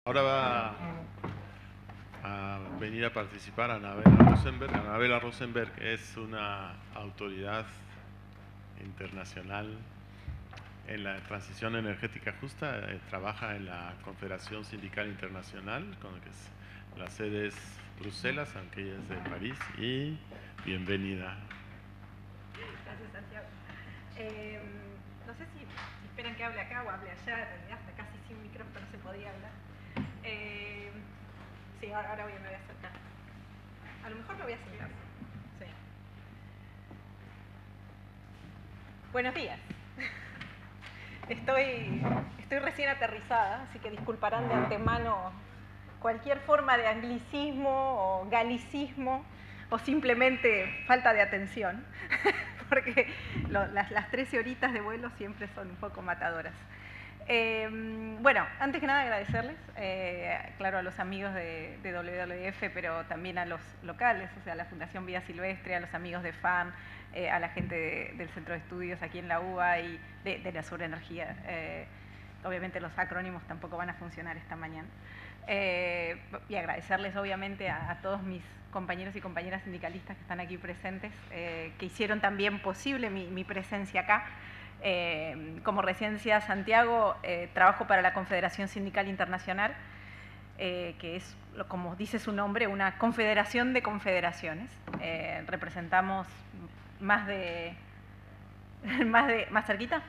Ahora va a venir a participar Anabela Rosenberg. Anabela Rosenberg es una autoridad internacional en la transición energética justa. Trabaja en la Confederación Sindical Internacional, la sede es Bruselas, aunque ella es de París. Y bienvenida. Gracias, Santiago. No sé si esperan que hable acá o hable allá, en realidad hasta casi sin micrófono se podía hablar. Sí, ahora me voy a acercar. A lo mejor me voy a acercar. Sí. Buenos días. Estoy recién aterrizada, así que disculparán de antemano cualquier forma de anglicismo o galicismo o simplemente falta de atención, porque las 13 horitas de vuelo siempre son un poco matadoras. Bueno, antes que nada agradecerles, claro, a los amigos de WWF, pero también a los locales, o sea, a la Fundación Vida Silvestre, a los amigos de FAN, a la gente del Centro de Estudios aquí en la UBA y de la Sobrenergía. Obviamente los acrónimos tampoco van a funcionar esta mañana. Y agradecerles obviamente a todos mis compañeros y compañeras sindicalistas que están aquí presentes, que hicieron también posible mi presencia acá. Como recién decía Santiago, trabajo para la Confederación Sindical Internacional, que es, como dice su nombre, una confederación de confederaciones. Representamos más cerquita,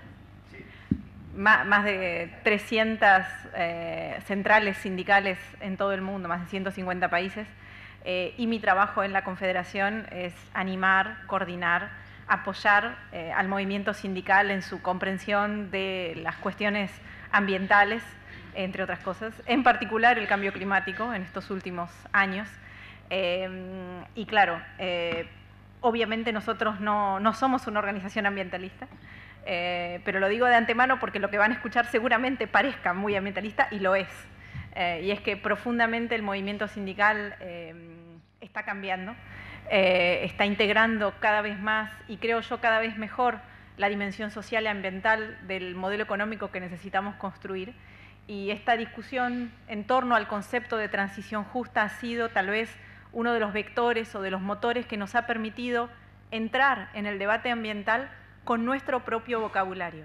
más de 300 centrales sindicales en todo el mundo, más de 150 países, y mi trabajo en la Confederación es animar, coordinar, apoyar al movimiento sindical en su comprensión de las cuestiones ambientales, entre otras cosas, en particular el cambio climático en estos últimos años. Y claro, obviamente nosotros no somos una organización ambientalista, pero lo digo de antemano porque lo que van a escuchar seguramente parezca muy ambientalista y lo es. Y es que profundamente el movimiento sindical está cambiando, está integrando cada vez más y creo yo cada vez mejor la dimensión social y ambiental del modelo económico que necesitamos construir. Y esta discusión en torno al concepto de transición justa ha sido tal vez uno de los vectores o de los motores que nos ha permitido entrar en el debate ambiental con nuestro propio vocabulario.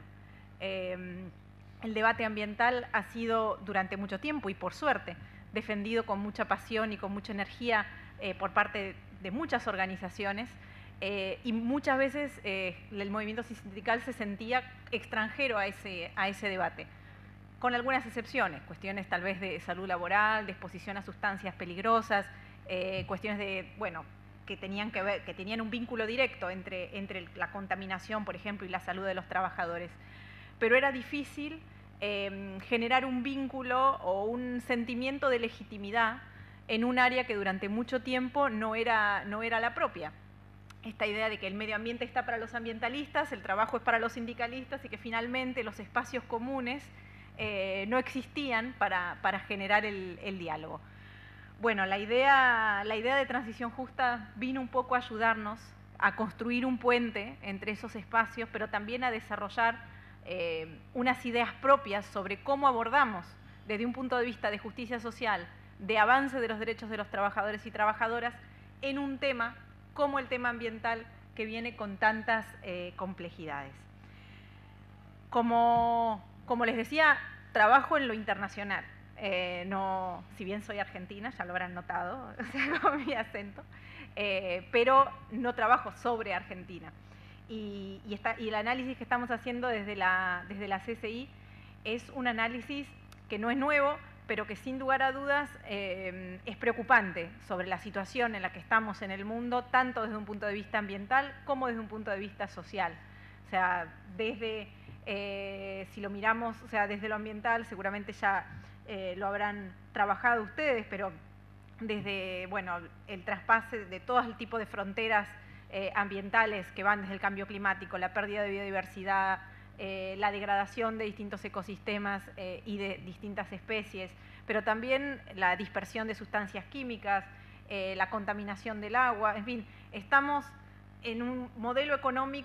El debate ambiental ha sido durante mucho tiempo y por suerte defendido con mucha pasión y con mucha energía por parte de muchas organizaciones y muchas veces el movimiento sindical se sentía extranjero a ese debate, con algunas excepciones, cuestiones tal vez de salud laboral, de exposición a sustancias peligrosas, cuestiones de, bueno, que tenían un vínculo directo entre la contaminación, por ejemplo, y la salud de los trabajadores. Pero era difícil generar un vínculo o un sentimiento de legitimidad en un área que durante mucho tiempo no era la propia. Esta idea de que el medio ambiente está para los ambientalistas, el trabajo es para los sindicalistas y que finalmente los espacios comunes no existían para generar el diálogo. Bueno, la idea de transición justa vino un poco a ayudarnos a construir un puente entre esos espacios, pero también a desarrollar unas ideas propias sobre cómo abordamos desde un punto de vista de justicia social, de avance de los derechos de los trabajadores y trabajadoras, en un tema como el tema ambiental que viene con tantas complejidades. Como les decía, trabajo en lo internacional. No, si bien soy argentina, ya lo habrán notado, o sea, con mi acento, pero no trabajo sobre Argentina. Y el análisis que estamos haciendo desde la CSI es un análisis que no es nuevo, pero que sin lugar a dudas es preocupante sobre la situación en la que estamos en el mundo, tanto desde un punto de vista ambiental como desde un punto de vista social. O sea, si lo miramos, o sea, desde lo ambiental, seguramente ya lo habrán trabajado ustedes, pero desde, bueno, el traspase de todo el tipo de fronteras ambientales que van desde el cambio climático, la pérdida de biodiversidad, la degradación de distintos ecosistemas y de distintas especies, pero también la dispersión de sustancias químicas, la contaminación del agua, en fin, estamos en un modelo económico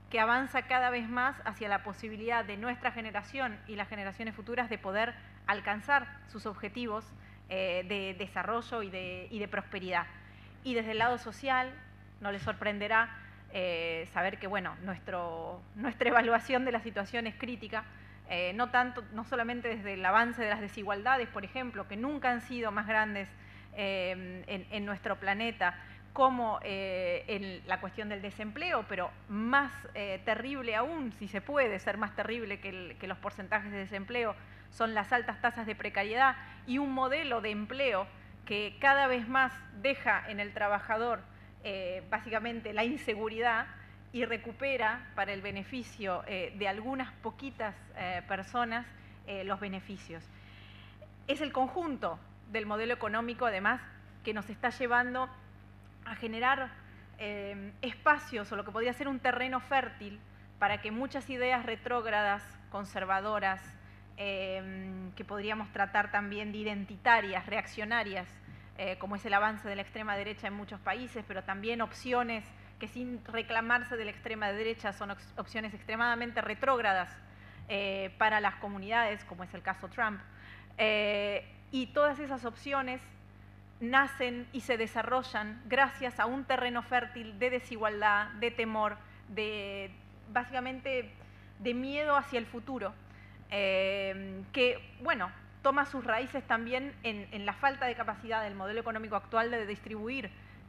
que avanza cada vez más hacia la posibilidad de nuestra generación y las generaciones futuras de poder alcanzar sus objetivos de desarrollo y de prosperidad. Y desde el lado social, no les sorprenderá saber que, bueno, nuestra evaluación de la situación es crítica, no solamente desde el avance de las desigualdades, por ejemplo, que nunca han sido más grandes en nuestro planeta, como en la cuestión del desempleo, pero más terrible aún, si se puede ser más terrible que los porcentajes de desempleo, son las altas tasas de precariedad y un modelo de empleo que cada vez más deja en el trabajador básicamente la inseguridad y recupera para el beneficio de algunas poquitas personas los beneficios. Es el conjunto del modelo económico, además, que nos está llevando a generar espacios o lo que podría ser un terreno fértil para que muchas ideas retrógradas, conservadoras, que podríamos tratar también de identitarias, reaccionarias, como es el avance de la extrema derecha en muchos países, pero también opciones que sin reclamarse de la extrema derecha son opciones extremadamente retrógradas para las comunidades, como es el caso Trump. Y todas esas opciones nacen y se desarrollan gracias a un terreno fértil de desigualdad, de temor, básicamente de miedo hacia el futuro, que, bueno, toma sus raíces también en la falta de capacidad del modelo económico actual de distribuir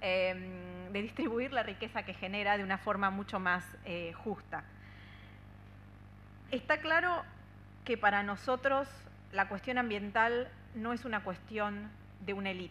la riqueza que genera de una forma mucho más justa. Está claro que para nosotros la cuestión ambiental no es una cuestión de una élite.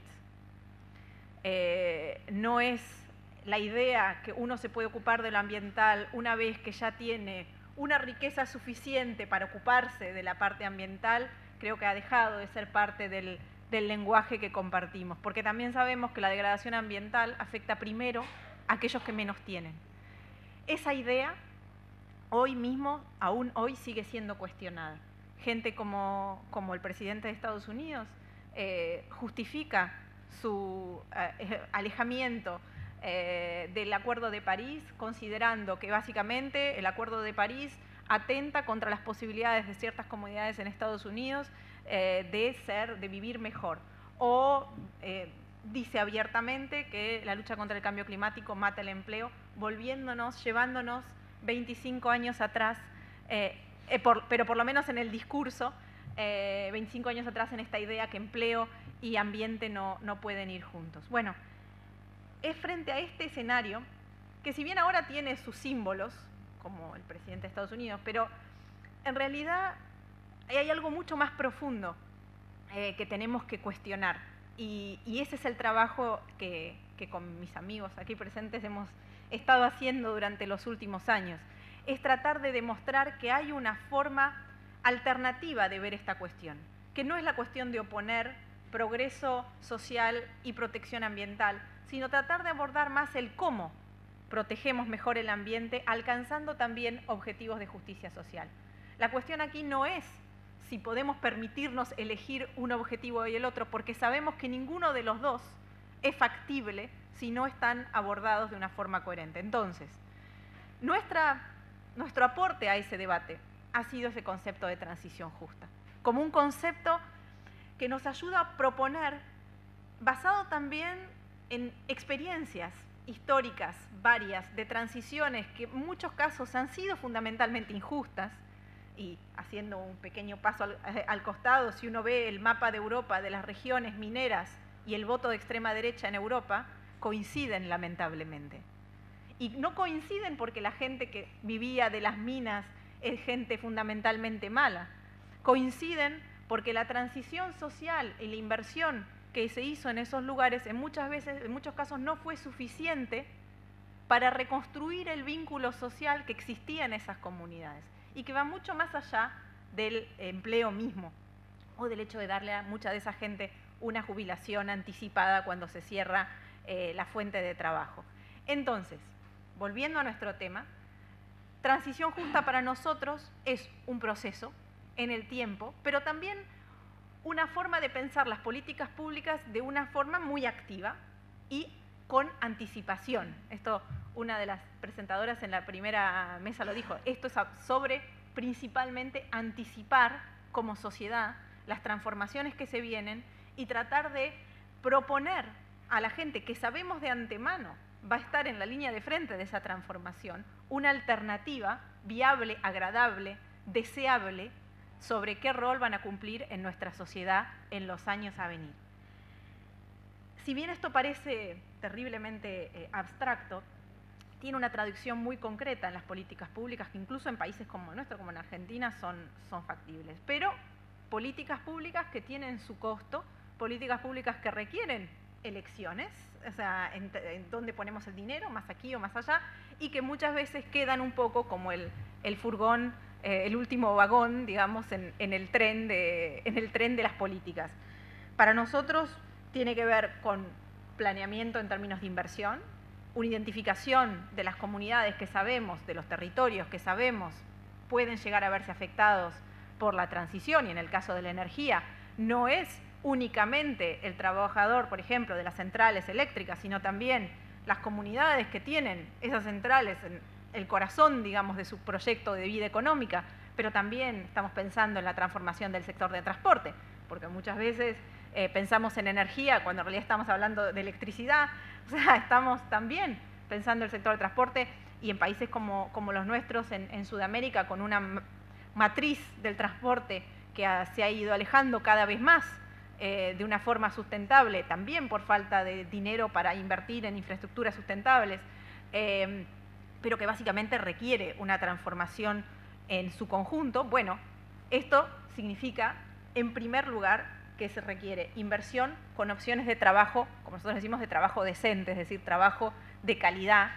No es la idea que uno se puede ocupar de lo ambiental una vez que ya tiene una riqueza suficiente para ocuparse de la parte ambiental. Creo que ha dejado de ser parte del lenguaje que compartimos, porque también sabemos que la degradación ambiental afecta primero a aquellos que menos tienen. Esa idea hoy mismo, aún hoy, sigue siendo cuestionada. Gente como el presidente de Estados Unidos justifica su alejamiento del Acuerdo de París, considerando que básicamente el Acuerdo de París atenta contra las posibilidades de ciertas comunidades en Estados Unidos de vivir mejor. O dice abiertamente que la lucha contra el cambio climático mata el empleo, llevándonos 25 años atrás, pero por lo menos en el discurso, 25 años atrás en esta idea que empleo y ambiente no pueden ir juntos. Bueno, es frente a este escenario que, si bien ahora tiene sus símbolos, como el presidente de Estados Unidos, pero en realidad hay algo mucho más profundo que tenemos que cuestionar. Y ese es el trabajo que con mis amigos aquí presentes hemos estado haciendo durante los últimos años. Es tratar de demostrar que hay una forma alternativa de ver esta cuestión, que no es la cuestión de oponer progreso social y protección ambiental, sino tratar de abordar más el cómo protegemos mejor el ambiente, alcanzando también objetivos de justicia social. La cuestión aquí no es si podemos permitirnos elegir un objetivo y el otro, porque sabemos que ninguno de los dos es factible si no están abordados de una forma coherente. Entonces, nuestro aporte a ese debate ha sido ese concepto de transición justa, como un concepto que nos ayuda a proponer, basado también en experiencias históricas varias de transiciones que en muchos casos han sido fundamentalmente injustas. Y haciendo un pequeño paso al costado, si uno ve el mapa de Europa, de las regiones mineras y el voto de extrema derecha en Europa, coinciden lamentablemente. Y no coinciden porque la gente que vivía de las minas es gente fundamentalmente mala. Coinciden porque la transición social y la inversión que se hizo en esos lugares en muchos casos no fue suficiente para reconstruir el vínculo social que existía en esas comunidades y que va mucho más allá del empleo mismo o del hecho de darle a mucha de esa gente una jubilación anticipada cuando se cierra la fuente de trabajo. Entonces, volviendo a nuestro tema, transición justa para nosotros es un proceso en el tiempo, pero también una forma de pensar las políticas públicas de una forma muy activa y con anticipación. Esto una de las presentadoras en la primera mesa lo dijo, esto es sobre principalmente anticipar como sociedad las transformaciones que se vienen y tratar de proponer a la gente que sabemos de antemano va a estar en la línea de frente de esa transformación, una alternativa viable, agradable, deseable, sobre qué rol van a cumplir en nuestra sociedad en los años a venir. Si bien esto parece terriblemente abstracto, tiene una traducción muy concreta en las políticas públicas que incluso en países como el nuestro, como en Argentina, son factibles. Pero políticas públicas que tienen su costo, políticas públicas que requieren elecciones, o sea, en dónde ponemos el dinero, más aquí o más allá, y que muchas veces quedan un poco como el furgón, el último vagón, digamos, en el tren de las políticas. Para nosotros tiene que ver con planeamiento en términos de inversión, una identificación de las comunidades que sabemos, de los territorios que sabemos pueden llegar a verse afectados por la transición, y en el caso de la energía no es únicamente el trabajador, por ejemplo, de las centrales eléctricas, sino también las comunidades que tienen esas centrales en el corazón, digamos, de su proyecto de vida económica, pero también estamos pensando en la transformación del sector de transporte, porque muchas veces pensamos en energía cuando en realidad estamos hablando de electricidad, o sea, estamos también pensando en el sector de transporte, y en países como los nuestros, en Sudamérica, con una matriz del transporte que se ha ido alejando cada vez más de una forma sustentable, también por falta de dinero para invertir en infraestructuras sustentables, pero que básicamente requiere una transformación en su conjunto. Bueno, esto significa, en primer lugar, que se requiere inversión con opciones de trabajo, como nosotros decimos, de trabajo decente, es decir, trabajo de calidad,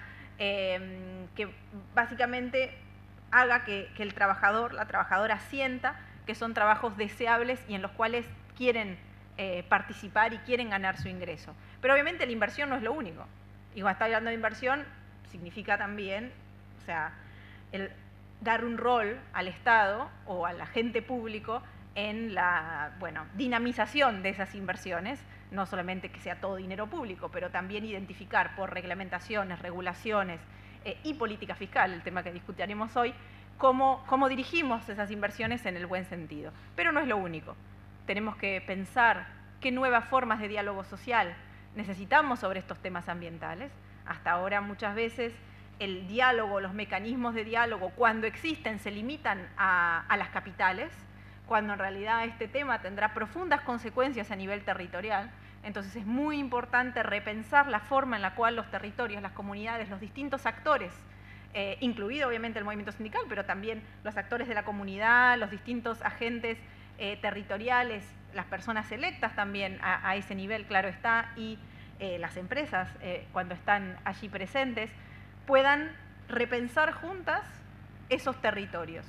que básicamente haga que el trabajador, la trabajadora sienta que son trabajos deseables y en los cuales quieren participar y quieren ganar su ingreso. Pero obviamente la inversión no es lo único. Y cuando está hablando de inversión, significa también, o sea, el dar un rol al Estado o al agente público en la dinamización de esas inversiones, no solamente que sea todo dinero público, pero también identificar por reglamentaciones, regulaciones y política fiscal, el tema que discutiremos hoy, cómo dirigimos esas inversiones en el buen sentido. Pero no es lo único. Tenemos que pensar qué nuevas formas de diálogo social necesitamos sobre estos temas ambientales. Hasta ahora muchas veces el diálogo, los mecanismos de diálogo, cuando existen, se limitan a las capitales, cuando en realidad este tema tendrá profundas consecuencias a nivel territorial. Entonces es muy importante repensar la forma en la cual los territorios, las comunidades, los distintos actores, incluido obviamente el movimiento sindical, pero también los actores de la comunidad, los distintos agentes territoriales, las personas electas también a ese nivel, claro está, y las empresas cuando están allí presentes, puedan repensar juntas esos territorios.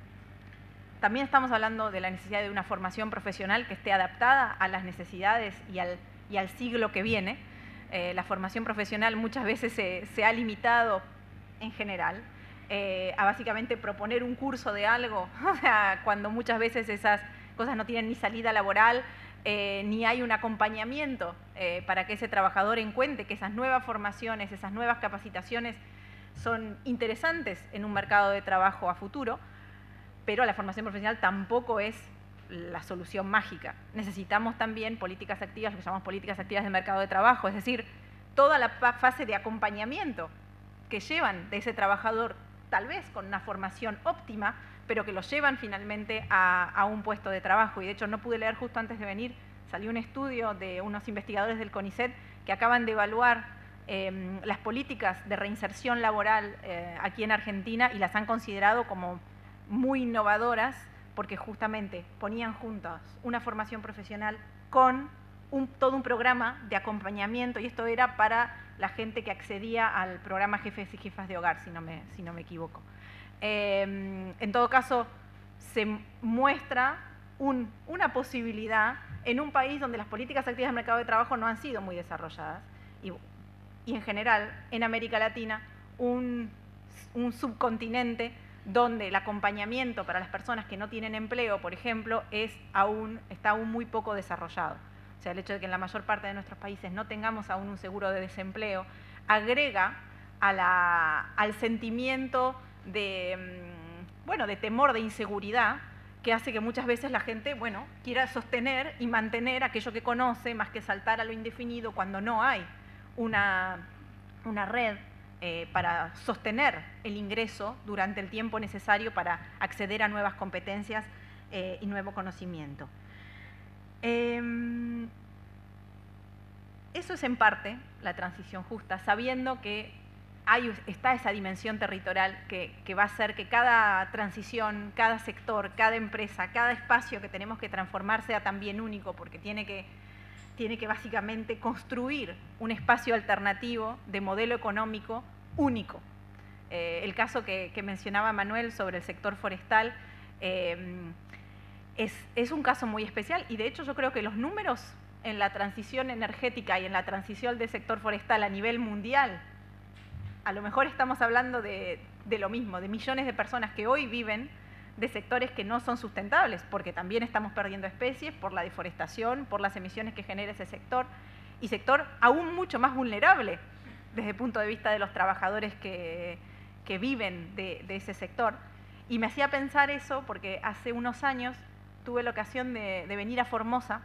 También estamos hablando de la necesidad de una formación profesional que esté adaptada a las necesidades y al siglo que viene. La formación profesional muchas veces se ha limitado en general a básicamente proponer un curso de algo, o sea, cuando muchas veces esas cosas no tienen ni salida laboral, ni hay un acompañamiento para que ese trabajador encuentre que esas nuevas formaciones, esas nuevas capacitaciones son interesantes en un mercado de trabajo a futuro. Pero la formación profesional tampoco es la solución mágica. Necesitamos también políticas activas, lo que llamamos políticas activas de mercado de trabajo, es decir, toda la fase de acompañamiento que llevan de ese trabajador, tal vez con una formación óptima, pero que lo llevan finalmente a un puesto de trabajo. Y de hecho no pude leer justo antes de venir, salió un estudio de unos investigadores del CONICET que acaban de evaluar las políticas de reinserción laboral aquí en Argentina y las han considerado como muy innovadoras porque justamente ponían juntas una formación profesional con todo un programa de acompañamiento, y esto era para la gente que accedía al programa Jefes y Jefas de Hogar, si no me equivoco. En todo caso, se muestra una posibilidad en un país donde las políticas activas del mercado de trabajo no han sido muy desarrolladas y en general en América Latina un subcontinente donde el acompañamiento para las personas que no tienen empleo, por ejemplo, está aún muy poco desarrollado. O sea, el hecho de que en la mayor parte de nuestros países no tengamos aún un seguro de desempleo agrega al sentimiento de, bueno, de temor, de inseguridad, que hace que muchas veces la gente, bueno, quiera sostener y mantener aquello que conoce, más que saltar a lo indefinido cuando no hay una red para sostener el ingreso durante el tiempo necesario para acceder a nuevas competencias y nuevo conocimiento. Eso es en parte la transición justa, sabiendo que está esa dimensión territorial que va a hacer que cada transición, cada sector, cada empresa, cada espacio que tenemos que transformar sea también único, porque tiene que básicamente construir un espacio alternativo de modelo económico único. El caso que mencionaba Manuel sobre el sector forestal es un caso muy especial, y de hecho yo creo que los números en la transición energética y en la transición del sector forestal a nivel mundial, a lo mejor estamos hablando de lo mismo, de millones de personas que hoy viven de sectores que no son sustentables, porque también estamos perdiendo especies por la deforestación, por las emisiones que genera ese sector, y sector aún mucho más vulnerable desde el punto de vista de los trabajadores que viven de ese sector. Y me hacía pensar eso porque hace unos años tuve la ocasión de venir a Formosa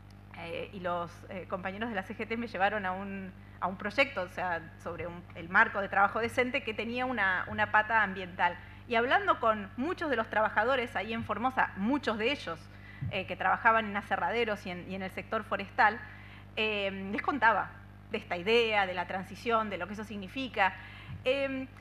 y los compañeros de la CGT me llevaron a un proyecto, o sea, sobre el marco de trabajo decente que tenía una pata ambiental. Y hablando con muchos de los trabajadores ahí en Formosa, muchos de ellos que trabajaban en aserraderos y en el sector forestal, les contaba de esta idea, de la transición, de lo que eso significa. Y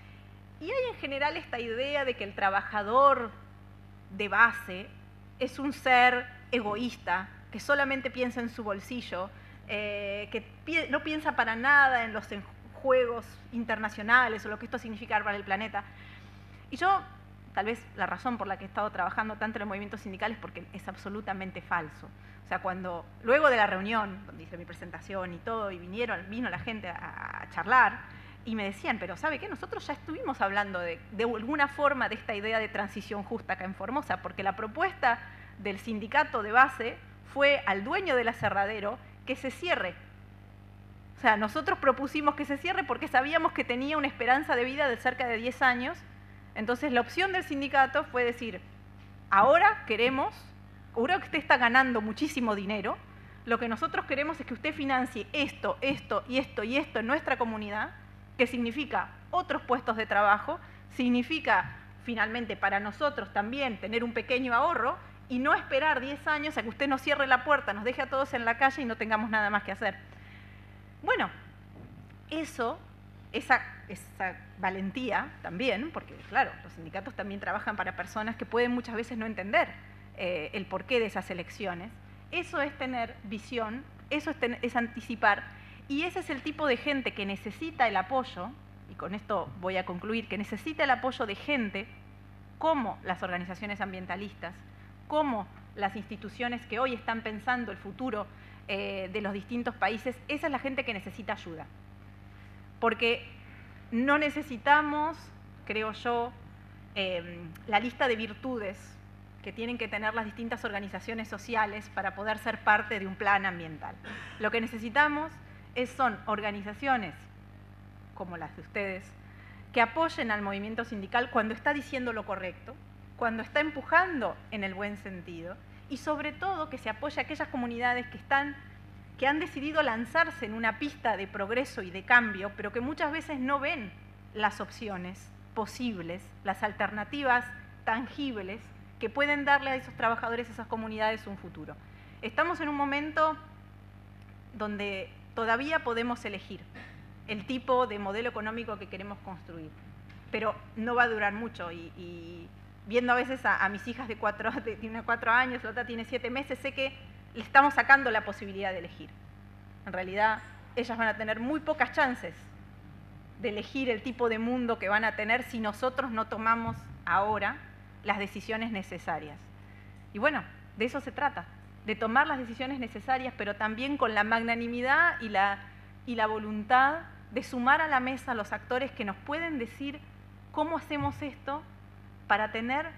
hay en general esta idea de que el trabajador de base es un ser egoísta, que solamente piensa en su bolsillo, que no piensa para nada en los juegos internacionales o lo que esto significa para el planeta. Y yo, tal vez la razón por la que he estado trabajando tanto en el movimiento sindical es porque es absolutamente falso. O sea, luego de la reunión, donde hice mi presentación y todo, y vino la gente a charlar, y me decían, pero ¿sabe qué? Nosotros ya estuvimos hablando de alguna forma de esta idea de transición justa acá en Formosa, porque la propuesta del sindicato de base fue al dueño del aserradero que se cierre. O sea, nosotros propusimos que se cierre porque sabíamos que tenía una esperanza de vida de cerca de 10 años. Entonces la opción del sindicato fue decir, ahora que usted está ganando muchísimo dinero, lo que nosotros queremos es que usted financie esto, esto y esto y esto en nuestra comunidad, que significa otros puestos de trabajo, significa finalmente para nosotros también tener un pequeño ahorro y no esperar 10 años a que usted nos cierre la puerta, nos deje a todos en la calle y no tengamos nada más que hacer. Bueno, esa valentía también, porque claro, los sindicatos también trabajan para personas que pueden muchas veces no entender el porqué de esas elecciones. Eso es tener visión, eso es anticipar, y ese es el tipo de gente que necesita el apoyo, y con esto voy a concluir, que necesita el apoyo de gente como las organizaciones ambientalistas, como las instituciones que hoy están pensando el futuro de los distintos países. Esa es la gente que necesita ayuda. Porque no necesitamos, creo yo, la lista de virtudes que tienen que tener las distintas organizaciones sociales para poder ser parte de un plan ambiental. Lo que necesitamos son organizaciones como las de ustedes que apoyen al movimiento sindical cuando está diciendo lo correcto, cuando está empujando en el buen sentido, y sobre todo que se apoye a aquellas comunidades que han decidido lanzarse en una pista de progreso y de cambio, pero que muchas veces no ven las opciones posibles, las alternativas tangibles que pueden darle a esos trabajadores, a esas comunidades un futuro. Estamos en un momento donde todavía podemos elegir el tipo de modelo económico que queremos construir, pero no va a durar mucho y viendo a veces a mis hijas tiene 4 años, la otra tiene 7 meses, sé que le estamos sacando la posibilidad de elegir. En realidad, ellas van a tener muy pocas chances de elegir el tipo de mundo que van a tener si nosotros no tomamos ahora las decisiones necesarias. Y bueno, de eso se trata, de tomar las decisiones necesarias, pero también con la magnanimidad y la voluntad de sumar a la mesa a los actores que nos pueden decir cómo hacemos esto para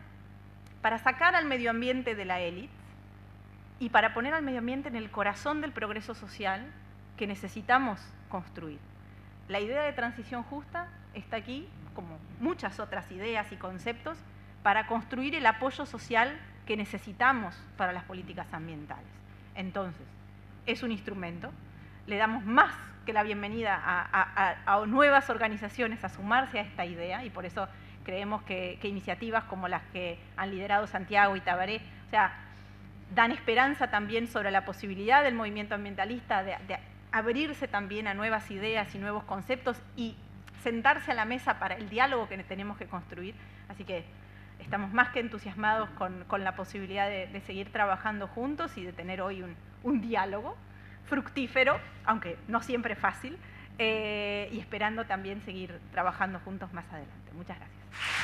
sacar al medio ambiente de la élite y para poner al medio ambiente en el corazón del progreso social que necesitamos construir. La idea de transición justa está aquí, como muchas otras ideas y conceptos, para construir el apoyo social que necesitamos para las políticas ambientales. Entonces, es un instrumento, le damos más que la bienvenida a nuevas organizaciones a sumarse a esta idea, y por eso creemos que iniciativas como las que han liderado Santiago y Tabaré, o sea, dan esperanza también sobre la posibilidad del movimiento ambientalista de abrirse también a nuevas ideas y nuevos conceptos y sentarse a la mesa para el diálogo que tenemos que construir. Así que estamos más que entusiasmados con la posibilidad de seguir trabajando juntos y de tener hoy un diálogo fructífero, aunque no siempre fácil, y esperando también seguir trabajando juntos más adelante. Muchas gracias.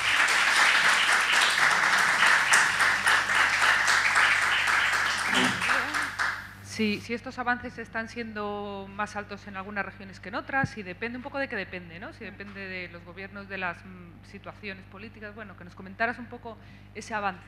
Si estos avances están siendo más altos en algunas regiones que en otras, y depende un poco de qué depende, ¿no? Si depende de los gobiernos, de las situaciones políticas, bueno, que nos comentaras un poco ese avance.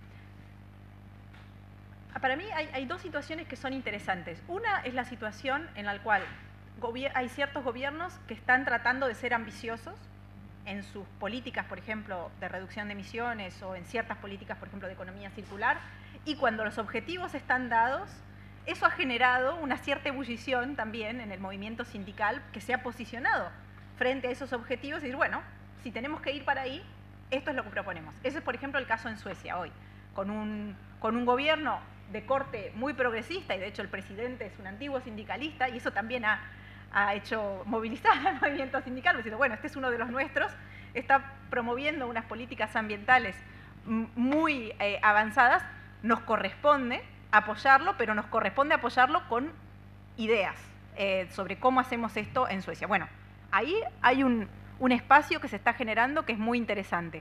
Para mí hay dos situaciones que son interesantes. Una es la situación en la cual hay ciertos gobiernos que están tratando de ser ambiciosos en sus políticas, por ejemplo, de reducción de emisiones o en ciertas políticas, por ejemplo, de economía circular, y cuando los objetivos están dados, eso ha generado una cierta ebullición también en el movimiento sindical que se ha posicionado frente a esos objetivos y decir, bueno, si tenemos que ir para ahí, esto es lo que proponemos. Ese es, por ejemplo, el caso en Suecia hoy, con un gobierno de corte muy progresista, y de hecho el presidente es un antiguo sindicalista, y eso también ha hecho movilizar al movimiento sindical, diciendo, bueno, este es uno de los nuestros, está promoviendo unas políticas ambientales muy avanzadas, nos corresponde apoyarlo, pero nos corresponde apoyarlo con ideas sobre cómo hacemos esto en Suecia. Bueno, ahí hay un espacio que se está generando que es muy interesante.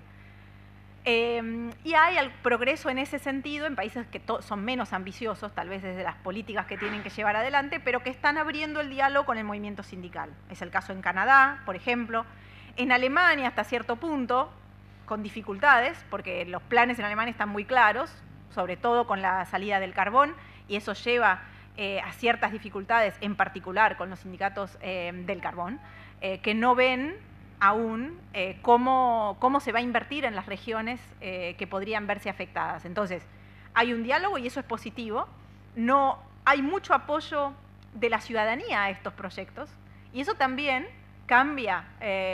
Y hay progreso en ese sentido en países que son menos ambiciosos, tal vez desde las políticas que tienen que llevar adelante, pero que están abriendo el diálogo con el movimiento sindical. Es el caso en Canadá, por ejemplo. En Alemania, hasta cierto punto, con dificultades, porque los planes en Alemania están muy claros, sobre todo con la salida del carbón, y eso lleva a ciertas dificultades, en particular con los sindicatos del carbón, que no ven aún cómo se va a invertir en las regiones que podrían verse afectadas. Entonces, hay un diálogo y eso es positivo. No hay mucho apoyo de la ciudadanía a estos proyectos, y eso también cambia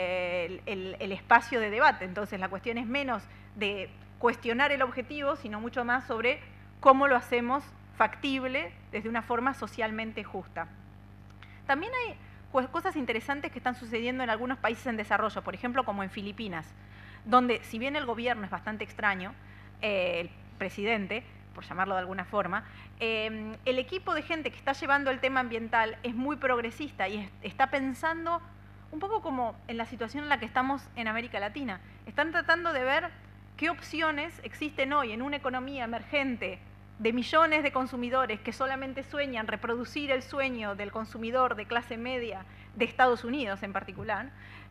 el espacio de debate. Entonces, la cuestión es menos de cuestionar el objetivo, sino mucho más sobre cómo lo hacemos factible desde una forma socialmente justa. También hay cosas interesantes que están sucediendo en algunos países en desarrollo, por ejemplo, como en Filipinas, donde si bien el gobierno es bastante extraño, el presidente, por llamarlo de alguna forma, el equipo de gente que está llevando el tema ambiental es muy progresista y está pensando un poco como en la situación en la que estamos en América Latina. Están tratando de ver qué opciones existen hoy en una economía emergente de millones de consumidores que solamente sueñan reproducir el sueño del consumidor de clase media de Estados Unidos en particular,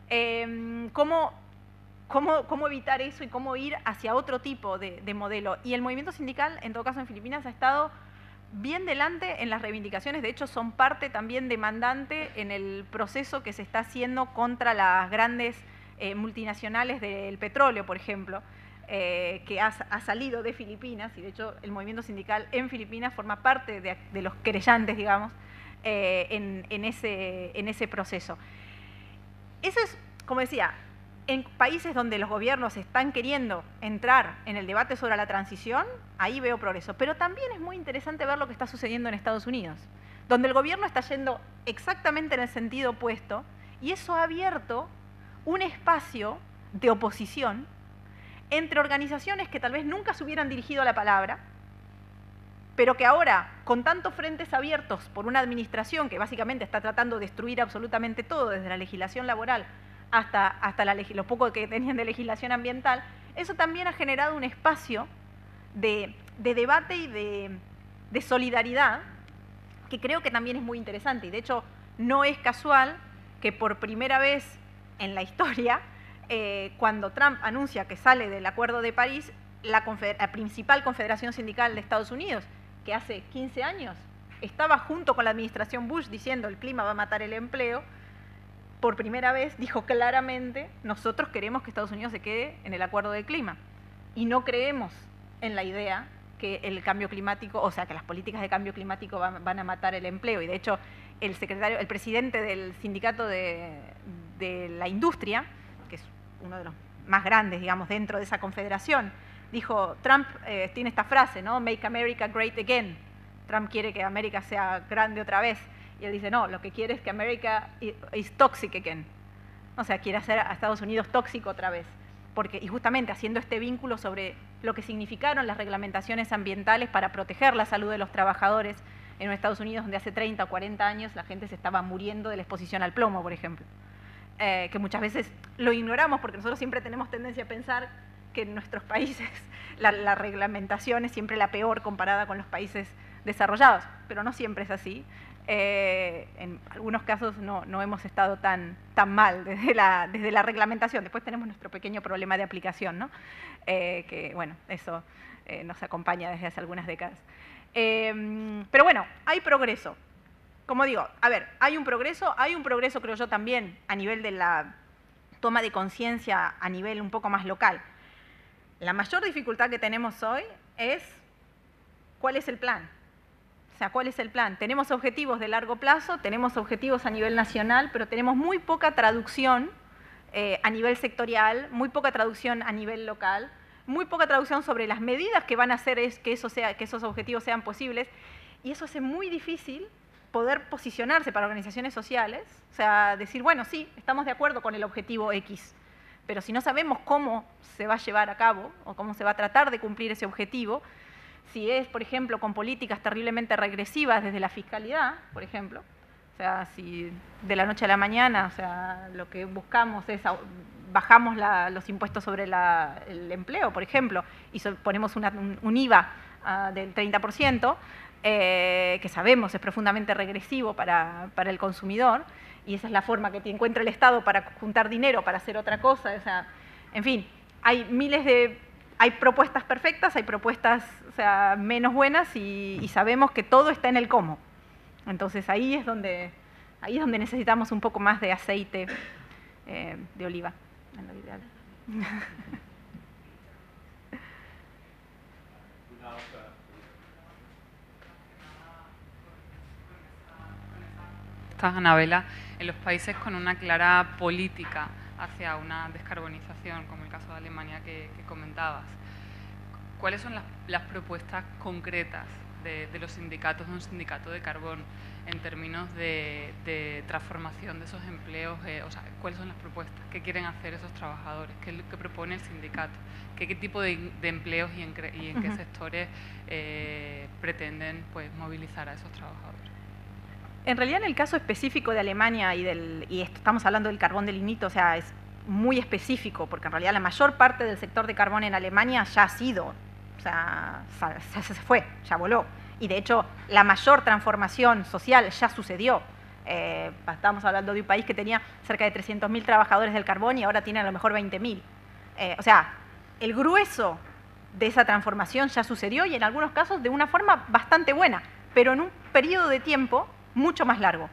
cómo evitar eso y cómo ir hacia otro tipo de modelo. Y el movimiento sindical, en todo caso en Filipinas, ha estado bien delante en las reivindicaciones, de hecho son parte también demandante en el proceso que se está haciendo contra las grandes multinacionales del petróleo, por ejemplo, que ha salido de Filipinas, y de hecho el movimiento sindical en Filipinas forma parte de los querellantes, digamos, en ese proceso. Eso es, como decía, en países donde los gobiernos están queriendo entrar en el debate sobre la transición, ahí veo progreso. Pero también es muy interesante ver lo que está sucediendo en Estados Unidos, donde el gobierno está yendo exactamente en el sentido opuesto, y eso ha abierto un espacio de oposición entre organizaciones que tal vez nunca se hubieran dirigido a la palabra, pero que ahora, con tantos frentes abiertos por una administración que básicamente está tratando de destruir absolutamente todo, desde la legislación laboral hasta lo poco que tenían de legislación ambiental, eso también ha generado un espacio de debate y de solidaridad que creo que también es muy interesante. Y de hecho, no es casual que por primera vez en la historia, cuando Trump anuncia que sale del Acuerdo de París, la principal confederación sindical de Estados Unidos, que hace 15 años estaba junto con la administración Bush diciendo el clima va a matar el empleo, por primera vez dijo claramente, nosotros queremos que Estados Unidos se quede en el acuerdo del clima y no creemos en la idea que el cambio climático, o sea, que las políticas de cambio climático van a matar el empleo. Y de hecho, el presidente del sindicato de la industria, que es uno de los más grandes, digamos, dentro de esa confederación, dijo, Trump tiene esta frase, ¿no? Make America great again. Trump quiere que América sea grande otra vez. Y él dice, no, lo que quiere es que America is toxic again. O sea, quiere hacer a Estados Unidos tóxico otra vez. Y justamente haciendo este vínculo sobre lo que significaron las reglamentaciones ambientales para proteger la salud de los trabajadores en los Estados Unidos, donde hace 30 o 40 años la gente se estaba muriendo de la exposición al plomo, por ejemplo. Que muchas veces lo ignoramos porque nosotros siempre tenemos tendencia a pensar que en nuestros países la reglamentación es siempre la peor comparada con los países desarrollados, pero no siempre es así. En algunos casos no hemos estado tan mal desde la reglamentación. Después tenemos nuestro pequeño problema de aplicación, ¿no? Que bueno, eso nos acompaña desde hace algunas décadas. Pero bueno, hay progreso. Como digo, a ver, hay un progreso creo yo también a nivel de la toma de conciencia a nivel un poco más local. La mayor dificultad que tenemos hoy es ¿cuál es el plan? O sea, ¿cuál es el plan? Tenemos objetivos de largo plazo, tenemos objetivos a nivel nacional, pero tenemos muy poca traducción a nivel sectorial, muy poca traducción a nivel local, muy poca traducción sobre las medidas que van a hacer que esos objetivos sean posibles, y eso hace muy difícil poder posicionarse para organizaciones sociales, o sea, decir, bueno, sí, estamos de acuerdo con el objetivo X, pero si no sabemos cómo se va a llevar a cabo o cómo se va a tratar de cumplir ese objetivo, si es, por ejemplo, con políticas terriblemente regresivas desde la fiscalidad, por ejemplo, o sea, si de la noche a la mañana, o sea, lo que buscamos es bajamos los impuestos sobre el empleo, por ejemplo, y ponemos un IVA del 30%, que sabemos es profundamente regresivo para el consumidor, y esa es la forma que encuentra el Estado para juntar dinero, para hacer otra cosa, o sea, en fin, hay propuestas perfectas, hay propuestas, o sea, menos buenas, y sabemos que todo está en el cómo. Entonces ahí es donde necesitamos un poco más de aceite de oliva, en lo ideal. Anabela, en los países con una clara política hacia una descarbonización, como el caso de Alemania que comentabas, ¿cuáles son las propuestas concretas de los sindicatos, de un sindicato de carbón, en términos de transformación de esos empleos? O sea, ¿cuáles son las propuestas? ¿Qué quieren hacer esos trabajadores? ¿Qué es lo que propone el sindicato? ¿Qué tipo de empleos y en qué sectores pretenden, pues, movilizar a esos trabajadores? En realidad, en el caso específico de Alemania y estamos hablando del carbón de lignito, o sea, es muy específico, porque en realidad la mayor parte del sector de carbón en Alemania ya ha sido, o sea, se fue, ya voló. Y de hecho, la mayor transformación social ya sucedió. Estamos hablando de un país que tenía cerca de 300.000 trabajadores del carbón y ahora tiene a lo mejor 20.000. O sea, el grueso de esa transformación ya sucedió y en algunos casos de una forma bastante buena, pero en un periodo de tiempo mucho más largo.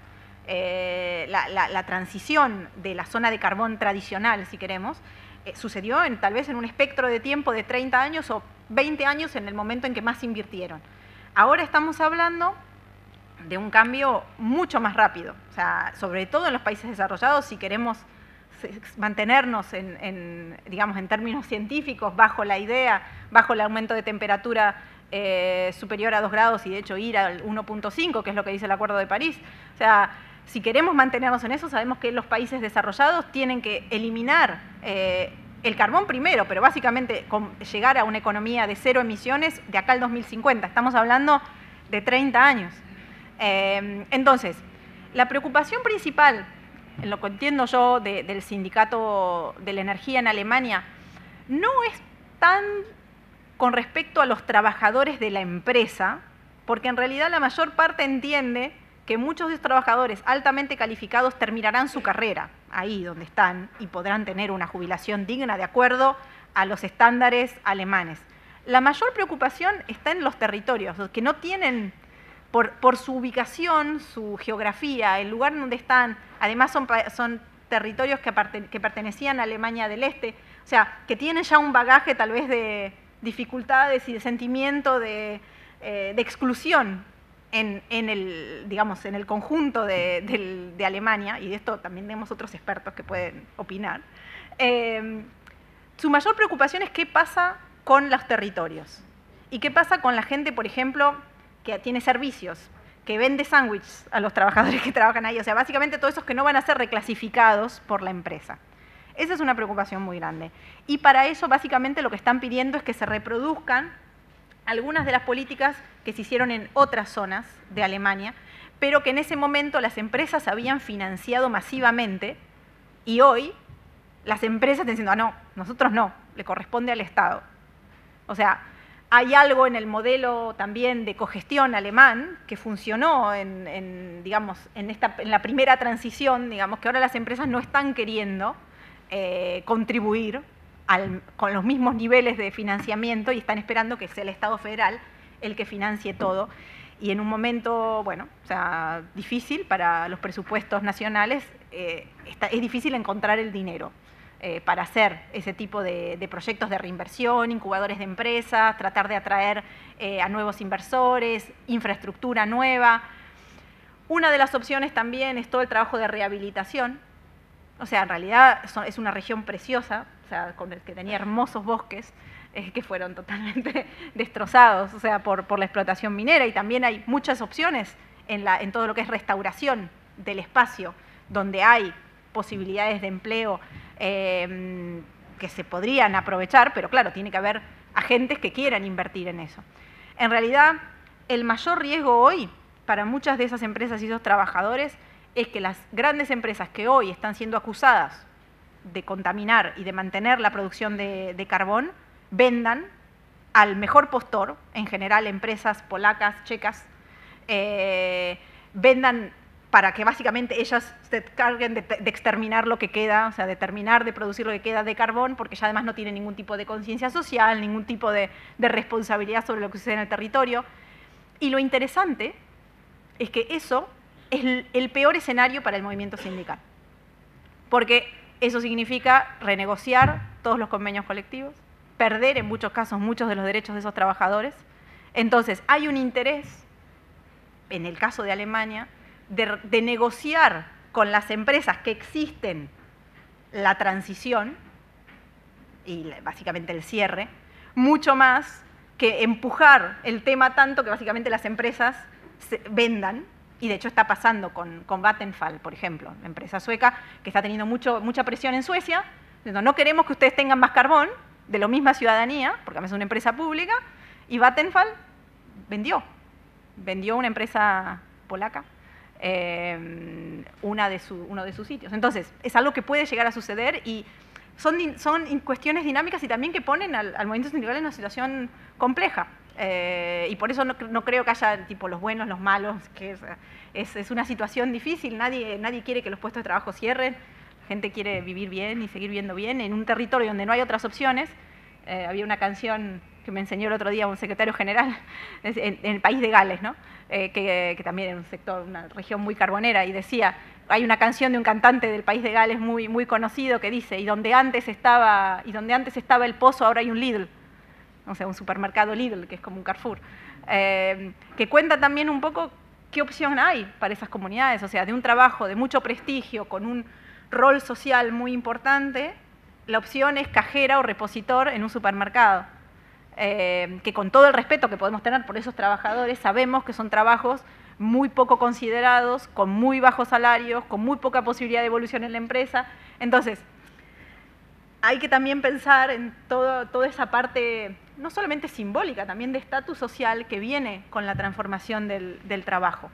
La transición de la zona de carbón tradicional, si queremos, sucedió tal vez en un espectro de tiempo de 30 años o 20 años en el momento en que más invirtieron. Ahora estamos hablando de un cambio mucho más rápido, o sea, sobre todo en los países desarrollados, si queremos mantenernos digamos, en términos científicos, bajo la idea, bajo el aumento de temperatura superior a 2 grados y de hecho ir al 1.5, que es lo que dice el Acuerdo de París. O sea, si queremos mantenernos en eso, sabemos que los países desarrollados tienen que eliminar el carbón primero, pero básicamente llegar a una economía de 0 emisiones de acá al 2050. Estamos hablando de 30 años. Entonces, la preocupación principal, en lo que entiendo yo del sindicato de la energía en Alemania, no es tan con respecto a los trabajadores de la empresa, porque en realidad la mayor parte entiende que muchos de esos trabajadores altamente calificados terminarán su carrera ahí donde están y podrán tener una jubilación digna de acuerdo a los estándares alemanes. La mayor preocupación está en los territorios, los que no tienen, por su ubicación, su geografía, el lugar donde están, además son territorios que pertenecían a Alemania del Este, o sea, que tienen ya un bagaje tal vez de dificultades y de sentimiento de exclusión en el conjunto de Alemania, y de esto también tenemos otros expertos que pueden opinar. Su mayor preocupación es qué pasa con los territorios y qué pasa con la gente, por ejemplo, que tiene servicios, que vende sándwiches a los trabajadores que trabajan ahí, o sea, básicamente todos esos que no van a ser reclasificados por la empresa. Esa es una preocupación muy grande. Y para eso, básicamente, lo que están pidiendo es que se reproduzcan algunas de las políticas que se hicieron en otras zonas de Alemania, pero que en ese momento las empresas habían financiado masivamente, y hoy las empresas están diciendo, ah, no, nosotros no, le corresponde al Estado. O sea, hay algo en el modelo también de cogestión alemán que funcionó en la primera transición, digamos, que ahora las empresas no están queriendo contribuir con los mismos niveles de financiamiento y están esperando que sea el Estado federal el que financie todo. Y en un momento, bueno, o sea, difícil para los presupuestos nacionales, es difícil encontrar el dinero para hacer ese tipo de proyectos de reinversión, incubadores de empresas, tratar de atraer a nuevos inversores, infraestructura nueva. Una de las opciones también es todo el trabajo de rehabilitación. O sea, en realidad es una región preciosa, o sea, que tenía hermosos bosques que fueron totalmente destrozados, o sea, por la explotación minera, y también hay muchas opciones en todo lo que es restauración del espacio, donde hay posibilidades de empleo que se podrían aprovechar, pero claro, tiene que haber agentes que quieran invertir en eso. En realidad, el mayor riesgo hoy para muchas de esas empresas y esos trabajadores es que las grandes empresas que hoy están siendo acusadas de contaminar y de mantener la producción de carbón, vendan al mejor postor, en general empresas polacas, checas, vendan para que básicamente ellas se carguen de exterminar lo que queda, o sea, de terminar de producir lo que queda de carbón, porque ya además no tienen ningún tipo de conciencia social, ningún tipo de responsabilidad sobre lo que sucede en el territorio. Y lo interesante es que eso es el peor escenario para el movimiento sindical, porque eso significa renegociar todos los convenios colectivos, perder en muchos casos muchos de los derechos de esos trabajadores. Entonces, hay un interés, en el caso de Alemania, de negociar con las empresas que existen la transición y básicamente el cierre, mucho más que empujar el tema tanto que básicamente las empresas vendan. Y de hecho está pasando con Vattenfall, por ejemplo, la empresa sueca que está teniendo mucha presión en Suecia, diciendo no queremos que ustedes tengan más carbón de la misma ciudadanía, porque además es una empresa pública, y Vattenfall vendió una empresa polaca, uno de sus sitios. Entonces, es algo que puede llegar a suceder y son cuestiones dinámicas y también que ponen al movimiento sindical en una situación compleja. Y por eso no creo que haya tipo los buenos, los malos, que es una situación difícil, nadie quiere que los puestos de trabajo cierren, la gente quiere vivir bien y seguir viviendo bien en un territorio donde no hay otras opciones. Había una canción que me enseñó el otro día un secretario general en el país de Gales, ¿no? Que también es un sector, una región muy carbonera, y decía, hay una canción de un cantante del país de Gales muy conocido que dice, y donde antes estaba el pozo, ahora hay un Lidl. O sea, un supermercado Lidl, que es como un Carrefour, que cuenta también un poco qué opción hay para esas comunidades, o sea, de un trabajo de mucho prestigio, con un rol social muy importante, la opción es cajera o repositor en un supermercado, que con todo el respeto que podemos tener por esos trabajadores, sabemos que son trabajos muy poco considerados, con muy bajos salarios, con muy poca posibilidad de evolución en la empresa. Entonces, hay que también pensar en toda esa parte, no solamente simbólica, también de estatus social que viene con la transformación del trabajo.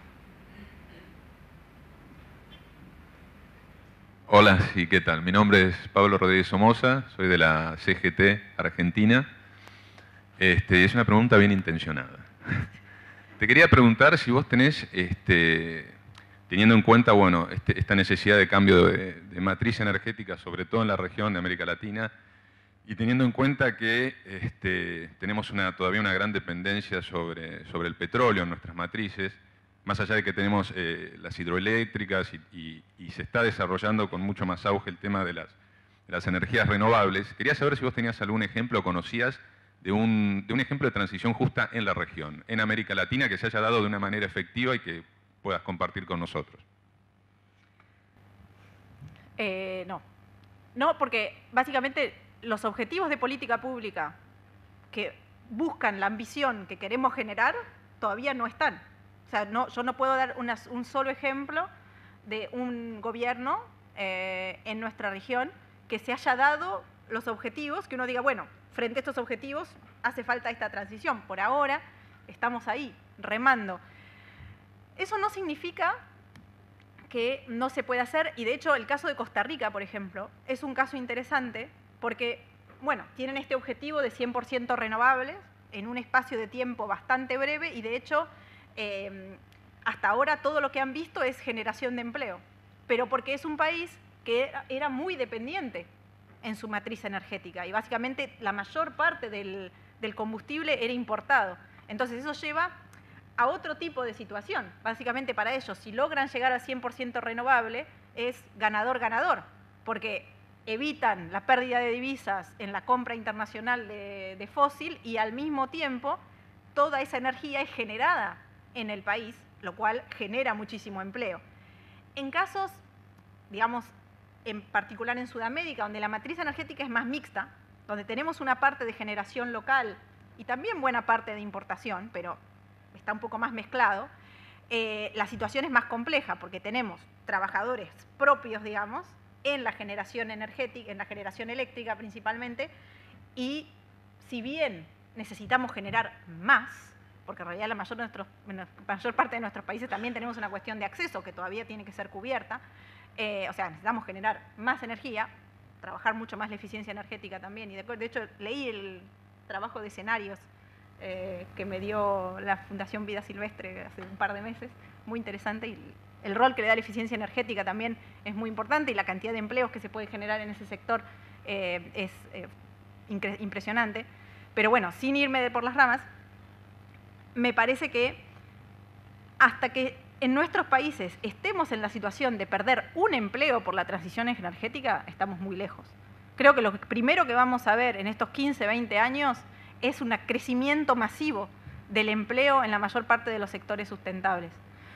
Hola, sí, ¿qué tal? Mi nombre es Pablo Rodríguez Somoza, soy de la CGT Argentina. Es una pregunta bien intencionada. Te quería preguntar si vos tenés, teniendo en cuenta bueno, esta necesidad de cambio de matriz energética, sobre todo en la región de América Latina, y teniendo en cuenta que tenemos todavía una gran dependencia sobre el petróleo en nuestras matrices, más allá de que tenemos las hidroeléctricas y se está desarrollando con mucho más auge el tema de las energías renovables, quería saber si vos tenías algún ejemplo o conocías de un ejemplo de transición justa en la región, en América Latina, que se haya dado de una manera efectiva y que puedas compartir con nosotros. No. No, porque básicamente los objetivos de política pública que buscan la ambición que queremos generar todavía no están. O sea, yo no puedo dar un solo ejemplo de un gobierno en nuestra región que se haya dado los objetivos, que uno diga, bueno, frente a estos objetivos hace falta esta transición. Por ahora estamos ahí, remando. Eso no significa que no se puede hacer, y de hecho el caso de Costa Rica, por ejemplo, es un caso interesante porque, bueno, tienen este objetivo de 100% renovables en un espacio de tiempo bastante breve y de hecho hasta ahora todo lo que han visto es generación de empleo, pero porque es un país que era muy dependiente en su matriz energética y básicamente la mayor parte del combustible era importado. Entonces eso lleva a otro tipo de situación. Básicamente para ellos, si logran llegar al 100% renovable, es ganador-ganador, porque evitan la pérdida de divisas en la compra internacional de fósil y al mismo tiempo toda esa energía es generada en el país, lo cual genera muchísimo empleo. En casos, digamos, en particular en Sudamérica, donde la matriz energética es más mixta, donde tenemos una parte de generación local y también buena parte de importación, pero está un poco más mezclado, la situación es más compleja porque tenemos trabajadores propios, digamos, en la generación energética, en la generación eléctrica principalmente, y si bien necesitamos generar más, porque en realidad la mayor parte de nuestros países también tenemos una cuestión de acceso que todavía tiene que ser cubierta, o sea, necesitamos generar más energía, trabajar mucho más la eficiencia energética también, y de hecho leí el trabajo de escenarios que me dio la Fundación Vida Silvestre hace un par de meses, muy interesante, y el rol que le da la eficiencia energética también es muy importante, y la cantidad de empleos que se puede generar en ese sector es impresionante. Pero bueno, sin irme por las ramas, me parece que hasta que en nuestros países estemos en la situación de perder un empleo por la transición energética, estamos muy lejos. Creo que lo primero que vamos a ver en estos 15, 20 años es un crecimiento masivo del empleo en la mayor parte de los sectores sustentables.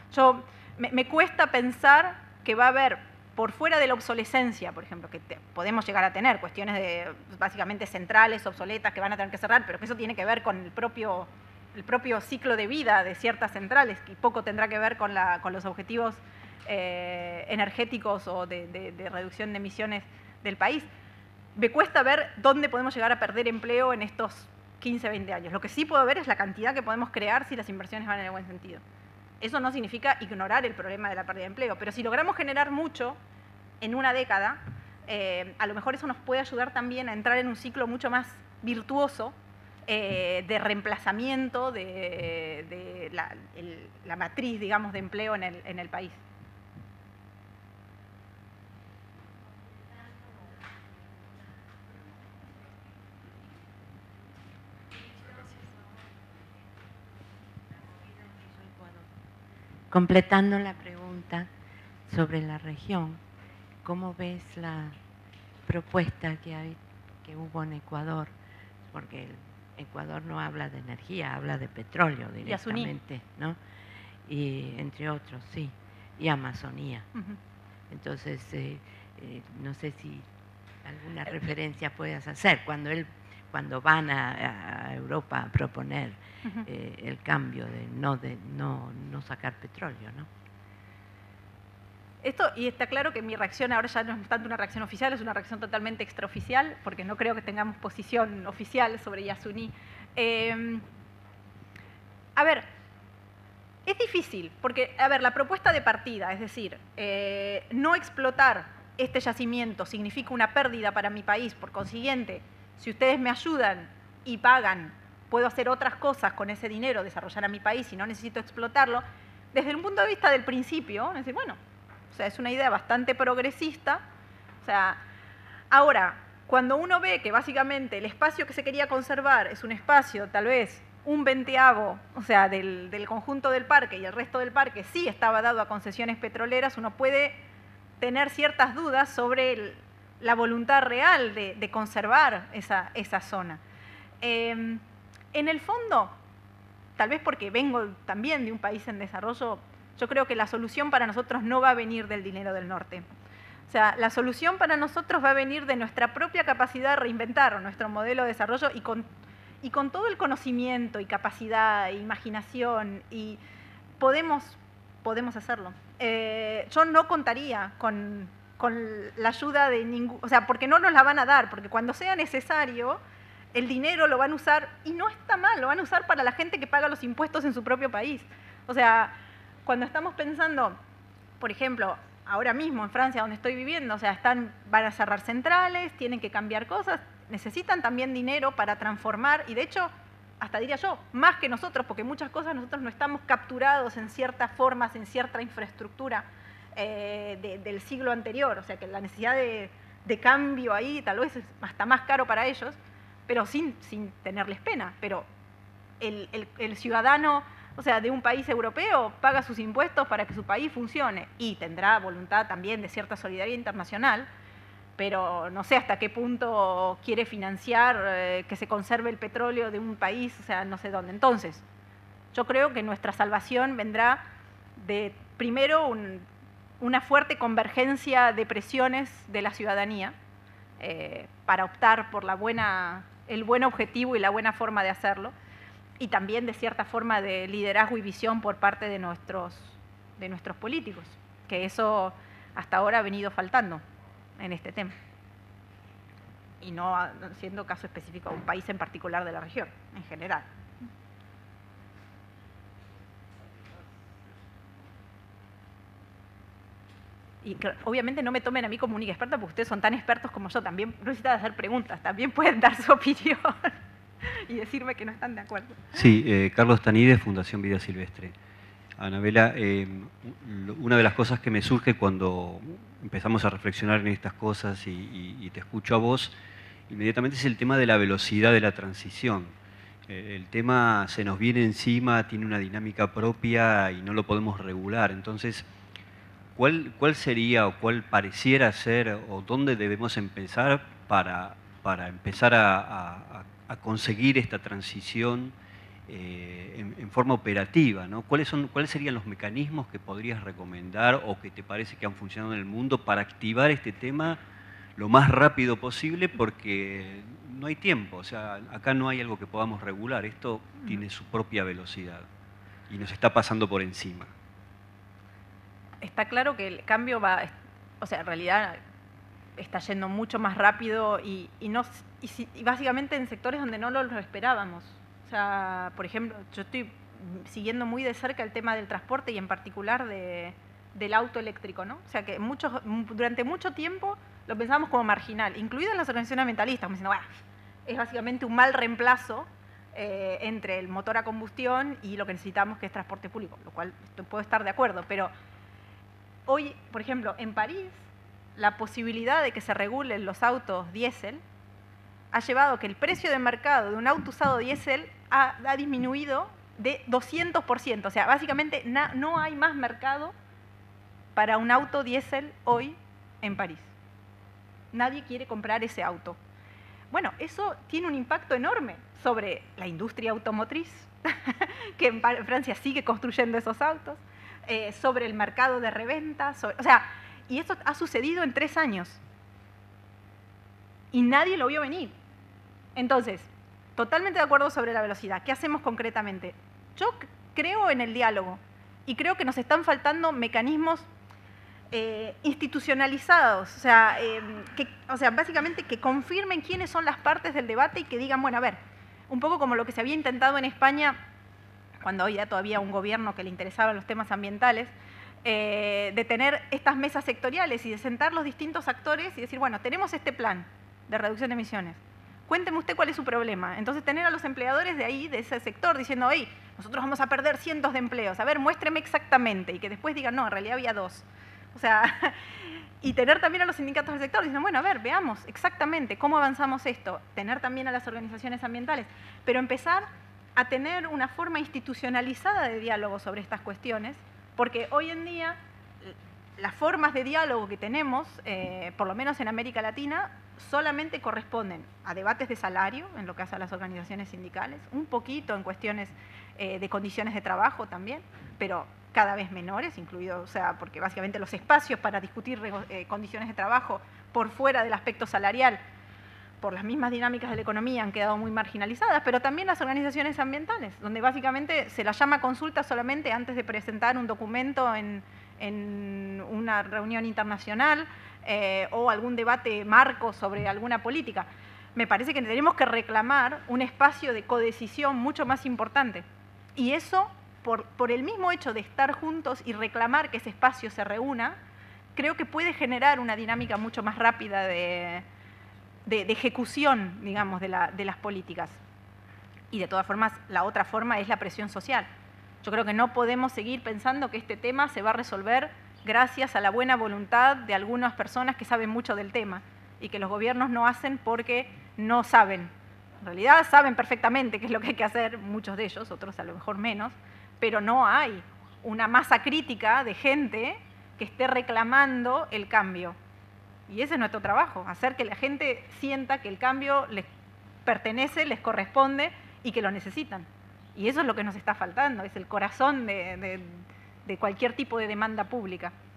Me cuesta pensar que va a haber, por fuera de la obsolescencia, por ejemplo, que podemos llegar a tener, cuestiones de básicamente centrales, obsoletas, que van a tener que cerrar, pero que eso tiene que ver con el propio ciclo de vida de ciertas centrales, y poco tendrá que ver con los objetivos energéticos o de reducción de emisiones del país. Me cuesta ver dónde podemos llegar a perder empleo en estos 15, 20 años. Lo que sí puedo ver es la cantidad que podemos crear si las inversiones van en el buen sentido. Eso no significa ignorar el problema de la pérdida de empleo, pero si logramos generar mucho en una década, a lo mejor eso nos puede ayudar también a entrar en un ciclo mucho más virtuoso de reemplazamiento de la matriz, digamos, de empleo en el país. Completando la pregunta sobre la región, ¿cómo ves la propuesta que hubo en Ecuador? Porque el Ecuador no habla de energía, habla de petróleo directamente, ¿no? Y entre otros, sí, y Amazonía. Entonces, no sé si alguna referencia puedas hacer cuando van a Europa a proponer el cambio de no sacar petróleo, ¿no? Y está claro que mi reacción ahora ya no es tanto una reacción oficial, es una reacción totalmente extraoficial, porque no creo que tengamos posición oficial sobre Yasuní. A ver, es difícil, porque, la propuesta de partida, es decir, no explotar este yacimiento significa una pérdida para mi país, por consiguiente, si ustedes me ayudan y pagan, puedo hacer otras cosas con ese dinero, desarrollar a mi país y no necesito explotarlo, desde un punto de vista del principio, es decir, bueno, o sea, es una idea bastante progresista. O sea, ahora, cuando uno ve que básicamente el espacio que se quería conservar es un espacio tal vez un 20avo, o sea, del conjunto del parque y el resto del parque sí estaba dado a concesiones petroleras, uno puede tener ciertas dudas sobre la voluntad real de conservar esa zona. En el fondo, tal vez porque vengo también de un país en desarrollo, yo creo que la solución para nosotros no va a venir del dinero del norte. O sea, la solución para nosotros va a venir de nuestra propia capacidad de reinventar nuestro modelo de desarrollo y con todo el conocimiento y capacidad e imaginación, y podemos hacerlo. Yo no contaría con la ayuda de ningún, o sea, porque no nos la van a dar, porque cuando sea necesario, el dinero lo van a usar, y no está mal, lo van a usar para la gente que paga los impuestos en su propio país. O sea, cuando estamos pensando, por ejemplo, ahora mismo en Francia, donde estoy viviendo, o sea, van a cerrar centrales, tienen que cambiar cosas, necesitan también dinero para transformar, y de hecho, hasta diría yo, más que nosotros, porque muchas cosas nosotros no estamos capturados en ciertas formas, en cierta infraestructura del siglo anterior, o sea que la necesidad de cambio ahí tal vez es hasta más caro para ellos, pero sin tenerles pena. Pero el ciudadano, o sea, de un país europeo paga sus impuestos para que su país funcione, y tendrá voluntad también de cierta solidaridad internacional, pero no sé hasta qué punto quiere financiar que se conserve el petróleo de un país, o sea, no sé dónde. Entonces, yo creo que nuestra salvación vendrá de, primero, una fuerte convergencia de presiones de la ciudadanía para optar por el buen objetivo y la buena forma de hacerlo, y también de cierta forma de liderazgo y visión por parte de nuestros políticos, que eso hasta ahora ha venido faltando en este tema, y no siendo caso específico de un país en particular de la región, en general. Y obviamente no me tomen a mí como única experta, porque ustedes son tan expertos como yo, también no necesitan hacer preguntas, también pueden dar su opinión y decirme que no están de acuerdo. Sí, Carlos Tanides, Fundación Vida Silvestre. Anabela, una de las cosas que me surge cuando empezamos a reflexionar en estas cosas y te escucho a vos, inmediatamente es el tema de la velocidad de la transición. El tema se nos viene encima, tiene una dinámica propia y no lo podemos regular. Entonces, ¿cuál sería o cuál pareciera ser o dónde debemos empezar para empezar a conseguir esta transición en forma operativa, ¿no? ¿Cuáles serían los mecanismos que podrías recomendar o que te parece que han funcionado en el mundo para activar este tema lo más rápido posible? Porque no hay tiempo, o sea, acá no hay algo que podamos regular, esto tiene su propia velocidad y nos está pasando por encima. Está claro que el cambio o sea, en realidad está yendo mucho más rápido y básicamente en sectores donde no lo esperábamos. O sea, por ejemplo, yo estoy siguiendo muy de cerca el tema del transporte y en particular del auto eléctrico, ¿no? O sea, que durante mucho tiempo lo pensamos como marginal, incluidas las organizaciones ambientalistas, como diciendo, bueno, es básicamente un mal reemplazo entre el motor a combustión y lo que necesitamos, que es transporte público, lo cual puedo estar de acuerdo, pero hoy, por ejemplo, en París, la posibilidad de que se regulen los autos diésel ha llevado a que el precio de mercado de un auto usado diésel ha disminuido de 200%. O sea, básicamente no hay más mercado para un auto diésel hoy en París. Nadie quiere comprar ese auto. Bueno, eso tiene un impacto enorme sobre la industria automotriz, que en Francia sigue construyendo esos autos, sobre el mercado de reventa, o sea, y esto ha sucedido en 3 años. Y nadie lo vio venir. Entonces, totalmente de acuerdo sobre la velocidad. ¿Qué hacemos concretamente? Yo creo en el diálogo y creo que nos están faltando mecanismos institucionalizados, o sea, básicamente que confirmen quiénes son las partes del debate y que digan, bueno, a ver, un poco como lo que se había intentado en España, cuando había todavía un gobierno que le interesaban los temas ambientales, de tener estas mesas sectoriales y de sentar los distintos actores y decir, bueno, tenemos este plan de reducción de emisiones, cuénteme usted cuál es su problema. Entonces tener a los empleadores de ahí, de ese sector, diciendo, hey, nosotros vamos a perder cientos de empleos, a ver, muéstreme exactamente, y que después digan, no, en realidad había 2. O sea, y tener también a los sindicatos del sector, diciendo, bueno, a ver, veamos exactamente cómo avanzamos esto, tener también a las organizaciones ambientales, pero empezar a tener una forma institucionalizada de diálogo sobre estas cuestiones, porque hoy en día las formas de diálogo que tenemos, por lo menos en América Latina, solamente corresponden a debates de salario, en lo que hace a las organizaciones sindicales, un poquito en cuestiones de condiciones de trabajo también, pero cada vez menores, incluido, o sea, porque básicamente los espacios para discutir condiciones de trabajo por fuera del aspecto salarial, por las mismas dinámicas de la economía, han quedado muy marginalizadas, pero también las organizaciones ambientales, donde básicamente se las llama consulta solamente antes de presentar un documento en una reunión internacional o algún debate marco sobre alguna política. Me parece que tenemos que reclamar un espacio de codecisión mucho más importante. Y eso, por el mismo hecho de estar juntos y reclamar que ese espacio se reúna, creo que puede generar una dinámica mucho más rápida de ejecución, digamos, de las políticas. Y de todas formas, la otra forma es la presión social. Yo creo que no podemos seguir pensando que este tema se va a resolver gracias a la buena voluntad de algunas personas que saben mucho del tema y que los gobiernos no hacen porque no saben. En realidad saben perfectamente qué es lo que hay que hacer, muchos de ellos, otros a lo mejor menos, pero no hay una masa crítica de gente que esté reclamando el cambio. Y ese es nuestro trabajo, hacer que la gente sienta que el cambio les pertenece, les corresponde y que lo necesitan. Y eso es lo que nos está faltando, es el corazón de cualquier tipo de demanda pública.